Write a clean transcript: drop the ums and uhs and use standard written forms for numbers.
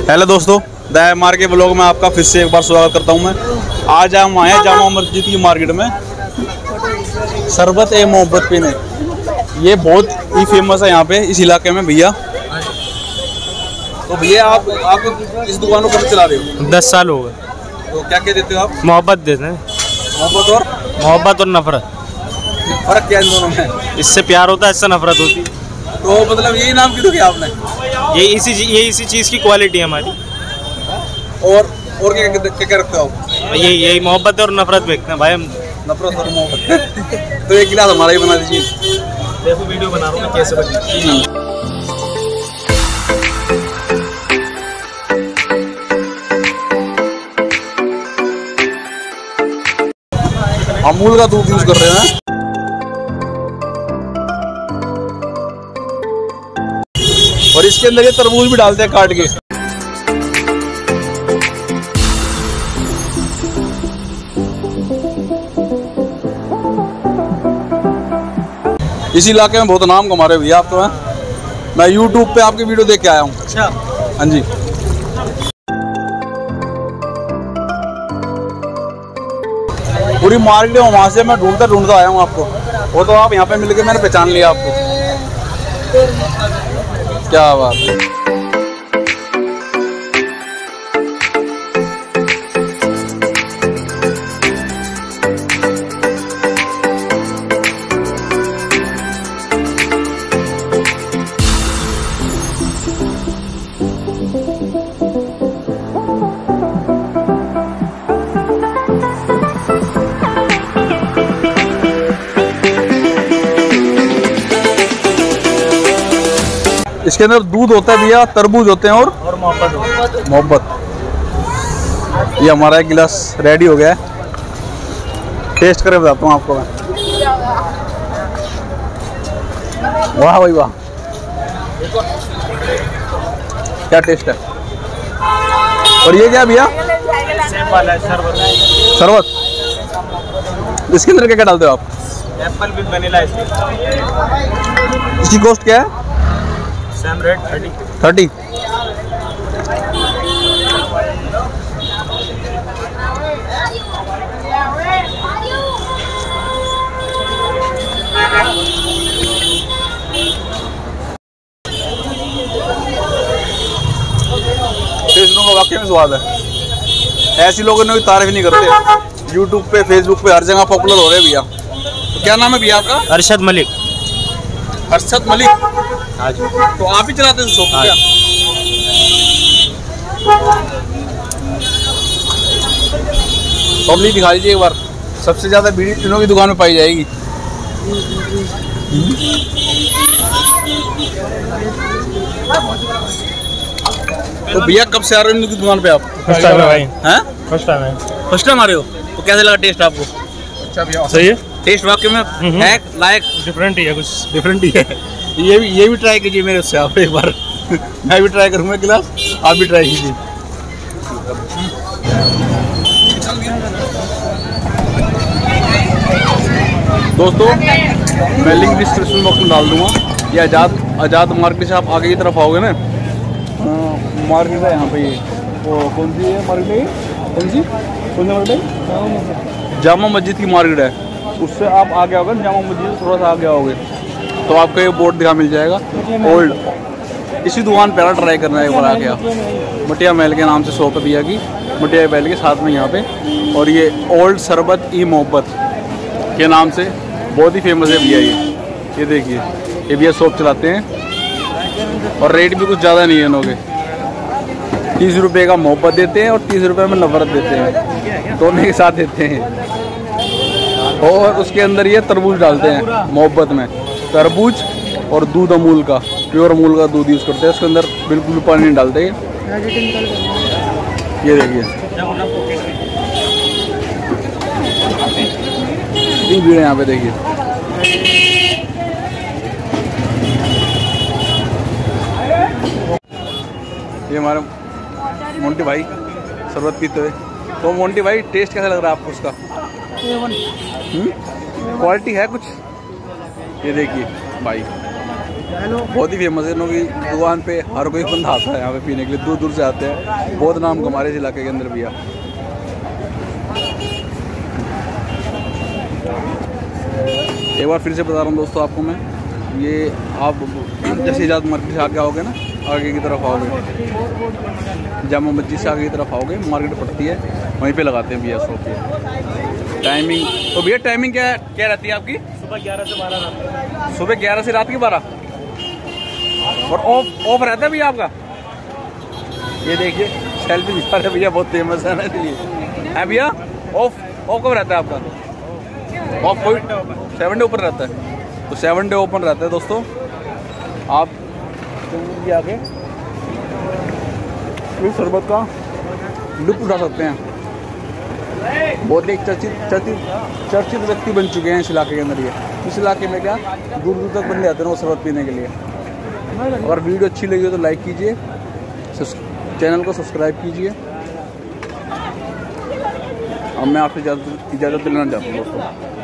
Hello दोस्तों, the MR के blog में आपका फिर से एक बार स्वागत करता हूं मैं। आज हम आए हैं जामा मस्जिद की मार्केट में शरबत ए मोहब्बत पीने। ये बहुत ही फेमस है यहाँ पे इस इलाके में भैया। तो भैया आप इस दुकान को कब चला रहे हो? 10 साल हो गए। तो क्या क्या देते हो आप? मोहब्बत देते हैं। मोहब्बत और नफरत। फर्क क्या है इन दोनों में? इससे प्यार होता है, इससे नफरत होती है। तो मतलब यही नाम क्यों दिया आपने? ये इसी चीज़ की क्वालिटी है हमारी। और क्या क्या रखते हो आप? यही मोहब्बत और नफरत बेचते हैं भाई हम। नफरत और मोहब्बत। तो एक गिलास हमारा ही बना दीजिए। देखो वीडियो बना रहा हूँ मैं कैसे बनी। अमूल का दूध यूज कर रहे हैं। और इसके अंदर ये तरबूज भी डालते हैं काट के। इस इलाके में बहुत नाम कमा रहे भैया आप तो हैं। मैं YouTube पे आपकी वीडियो देख के आया हूँ। अच्छा, हाँ जी। पूरी मार्केट में वहाँ से मैं ढूंढता आया हूँ आपको। वो तो आप यहाँ पे मिल के मैंने पहचान लिया आपको। क्या बात है। इसके अंदर दूध होता है भैया, तरबूज होते हैं और मोहब्बत। ये हमारा एक गिलास रेडी हो गया है। टेस्ट करके बताता हूँ आपको मैं। वाह भाई वाह, क्या टेस्ट है। और ये क्या भैया? शरबत। इसके अंदर क्या क्या डालते हो आप? Apple with vanilla ice cream. इसकी कॉस्ट क्या है? Same rate 30। वाकई में स्वाद है। ऐसी लोगों ने भी तारीफ नहीं करते। यूट्यूब पे, फेसबुक पे हर जगह पॉपुलर हो रहे हैं भैया। तो क्या नाम है भैया आपका? अरशद मलिक। अरशद मलिक। हाँ जी। तो आप ही चलाते हैं शॉप क्या? पब्लिक दिखा दीजिए एक बार। सबसे ज्यादा बीड़ी तीनों की दुकान में पाई जाएगी। तो भैया कब से आ रहे हो इनकी दुकान पे आप? फर्स्ट टाइम है भाई। हैं? फर्स्ट टाइम है। फर्स्ट टाइम आ रहे हो? तो कैसे लगा टेस्ट आपको? अच्छा भैया, सही है। टेस्ट वाकई में है लायक। डिफरेंट ही है, कुछ डिफरेंट ही है। ये भी ट्राई कीजिए मेरे से आप एक बार। मैं भी ट्राई करूँगा गिलास, आप भी ट्राई कीजिए। दोस्तों मैं लिंक डिस्क्रिप्शन बॉक्स में डाल दूंगा। ये आज़ाद मार्केट से आप आगे की तरफ आओगे ना, मार्केट है यहाँ पे। ये वो कौन सी है मार्केट है? कौन सी मार्केट है? जामा मस्जिद की मार्केट है। उससे आप आगे आओगे ना, जामा मस्जिद थोड़ा सा आगे आओगे तो आपको ये बोर्ड दिखा मिल जाएगा ओल्ड। इसी दुकान पर ट्राई करना है एक बार आके आप। मटिया महल के नाम से शॉप है भैया की, मटिया महल के साथ में यहाँ पे। और ये ओल्ड शरबत ई मोहब्बत के नाम से बहुत ही फेमस है भैया ये देखिए। ये भैया शॉप चलाते हैं और रेट भी कुछ ज़्यादा नहीं है इनके। 30 रुपये का मोहब्बत देते हैं और 30 रुपये में नफरत देते हैं, दोनों के साथ देते हैं। और उसके अंदर ये तरबूज डालते हैं मोहब्बत में। तरबूज और दूध अमूल का, प्योर अमूल का दूध यूज़ करते हैं। उसके अंदर बिल्कुल पानी नहीं डालते। ये देखिए इतनी भीड़ है यहाँ पे, देखिए। ये हमारे मोंटी भाई शरबत पीते हुए। तो मोंटी भाई टेस्ट कैसा लग रहा है आपको उसका? क्वालिटी है कुछ? ये देखिए भाई बहुत ही फेमस है। इनकी दुकान पे हर कोई बंदा आता है यहाँ पे पीने के लिए, दूर दूर से आते हैं। बहुत नाम कमा रहे इस इलाके के अंदर भैया। एक बार फिर से बता रहा हूँ दोस्तों आपको मैं, ये आप जैसे आज़ाद मार्केट से आगे आओगे ना, आगे की तरफ आओगे, जामा मस्जिद से आगे की तरफ आओगे, मार्केट पड़ती है, वहीं पे लगाते हैं भैया शॉप पे। टाइमिंग तो भैया टाइमिंग क्या रहती है आपकी? सुबह 11 से 12। सुबह 11 से रात की 12। और ऑफ रहता है भैया आपका? ये देखिए सेल्फी दिखा रहे भैया, बहुत फेमस है ना इसलिए। है भैया ऑफ कब रहता है आपका? ऑफ कोई 7 डे ओपन रहता है, तो 7 डे ओपन रहता है दोस्तों। आप आके इस शरबत का लुत्फ उठा सकते हैं। बहुत ही चर्चित व्यक्ति बन चुके हैं इस इलाके के अंदर। ये इस इलाके में क्या दूर दूर तक बंदे आते हैं वो शरबत पीने के लिए। अगर वीडियो अच्छी लगी हो तो लाइक कीजिए, चैनल को सब्सक्राइब कीजिए। अब मैं आपसे इजाज़त लेना चाहता हूँ दोस्तों।